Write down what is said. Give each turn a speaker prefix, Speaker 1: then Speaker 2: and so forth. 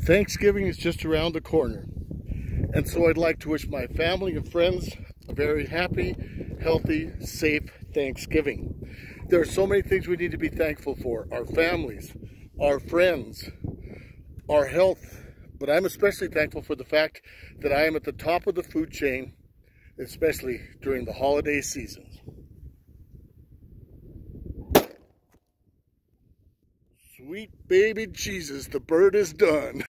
Speaker 1: Thanksgiving is just around the corner, and so I'd like to wish my family and friends a very happy, healthy, safe Thanksgiving. There are so many things we need to be thankful for: our families, our friends, our health, but I'm especially thankful for the fact that I am at the top of the food chain, especially during the holiday seasons. Sweet baby Jesus, the bird is done.